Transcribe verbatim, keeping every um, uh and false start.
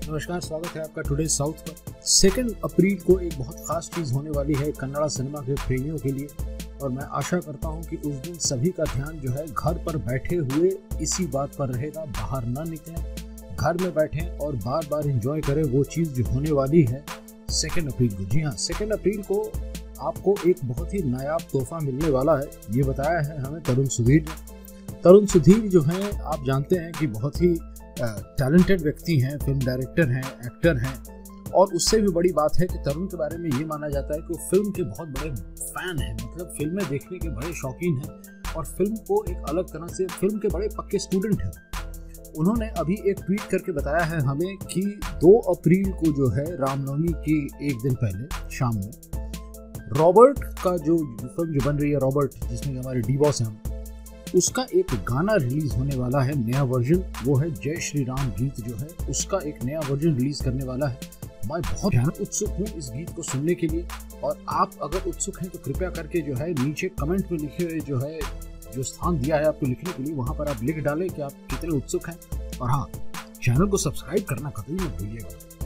नमस्कार, स्वागत है आपका टुडे साउथ पर। सेकेंड अप्रैल को एक बहुत खास चीज़ होने वाली है कन्नड़ा सिनेमा के प्रेमियों के लिए, और मैं आशा करता हूं कि उस दिन सभी का ध्यान जो है घर पर बैठे हुए इसी बात पर रहेगा, बाहर ना निकलें, घर में बैठें और बार बार एंजॉय करें वो चीज़ जो होने वाली है सेकेंड अप्रैल को। जी हाँ, सेकेंड अप्रैल को आपको एक बहुत ही नायाब तोहफा मिलने वाला है, ये बताया है हमें तरुण सुधीर ने। तरुण सुधीर जो हैं आप जानते हैं कि बहुत ही टैलेंटेड व्यक्ति हैं, फिल्म डायरेक्टर हैं, एक्टर हैं, और उससे भी बड़ी बात है कि तरुण के बारे में ये माना जाता है कि वो फिल्म के बहुत बड़े फैन हैं, मतलब फिल्में देखने के बड़े शौकीन हैं और फिल्म को एक अलग तरह से फिल्म के बड़े पक्के स्टूडेंट हैं। उन्होंने अभी एक ट्वीट करके बताया है हमें कि दो अप्रैल को जो है रामनवमी की एक दिन पहले शाम में रॉबर्ट का जो फिल्म जो बन रही है रॉबर्ट, जिसमें कि हमारे डी बॉस हैं, उसका एक गाना रिलीज होने वाला है, नया वर्जन। वो है जय श्री राम गीत जो है, उसका एक नया वर्जन रिलीज करने वाला है। मैं बहुत उत्सुक हूँ इस गीत को सुनने के लिए, और आप अगर उत्सुक हैं तो कृपया करके जो है नीचे कमेंट में लिखे हुए जो है जो स्थान दिया है आपको लिखने के लिए, वहाँ पर आप लिख डालें कि आप कितने उत्सुक हैं। और हाँ, चैनल को सब्सक्राइब करना कतई मत भूलिएगा।